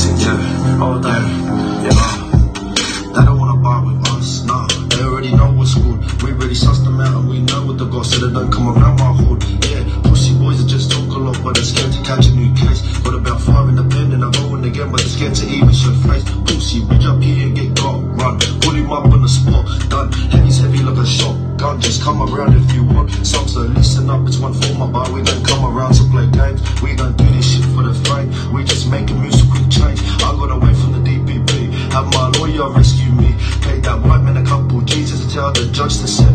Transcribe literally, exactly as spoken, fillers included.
Yeah, all day. Yeah. They don't wanna bar with us, nah. They already know what's good. We already sussed them out and we know what they got, so they don't come around my hood. Yeah, pussy boys that just talk a lot, but they're scared to catch a new case. Got about five independent, I'm going again, but they're scared to even show face. Pussy, bitch up here and get got, run. Pull him up on the spot, done. Heavy's heavy like a shotgun, just come around if you want. Some so listen up, it's one for my bar. We don't come around to play games. We don't do this shit for the fame. We just making music quick change. I got away from the D P P. Have my lawyer rescue me. Paid that white man a couple G's to tell the judge to say